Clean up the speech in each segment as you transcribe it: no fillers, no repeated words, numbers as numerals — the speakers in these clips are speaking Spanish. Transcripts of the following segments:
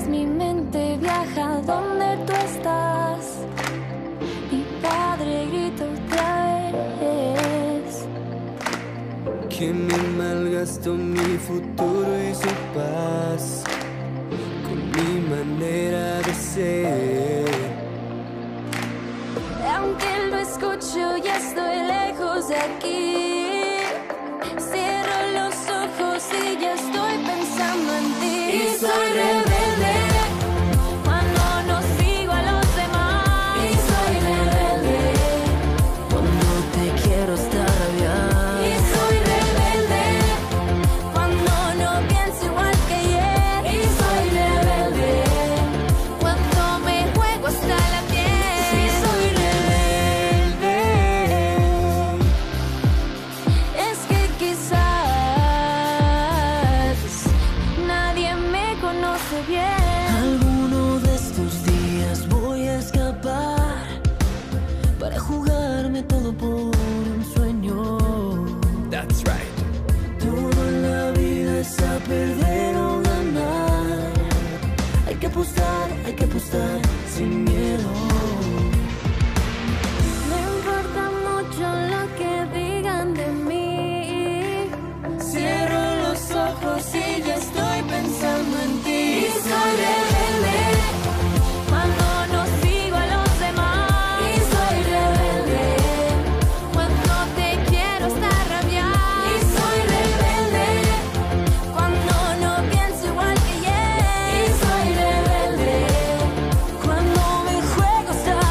mi mente viaja donde tú estás. Mi padre grita otra vez que me malgastó mi futuro y su paz con mi manera de ser. Aunque lo escucho y estoy lejos de aquí, cierro los ojos y ya estoy pensando en ti. Y soy rebelde cuando no sigo a los demás. Y soy rebelde cuando te quiero estar rabiar. y soy rebelde cuando no pienso igual que ayer. Y soy rebelde cuando me juego hasta la piel. Sí, soy rebelde. Es que quizás nadie me conoce bien. Alguno de estos días voy a escapar para jugarme todo por un sueño. That's right. Todo en la vida es a perder o ganar. Hay que apostar sin miedo. No importa mucho lo que digan de mí. Cierro los ojos y ya estoy pensando en ti. Y soy rebelde cuando no sigo a los demás. Y soy rebelde cuando te quiero hasta rabiar. Y soy rebelde cuando no pienso igual que ayer. Y soy rebelde cuando me juego hasta la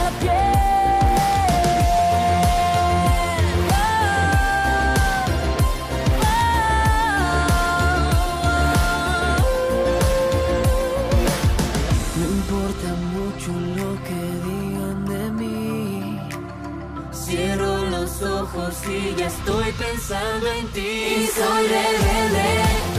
No importa mucho lo que digan de mí. Cierro los ojos y ya estoy pensando en ti. Y soy rebelde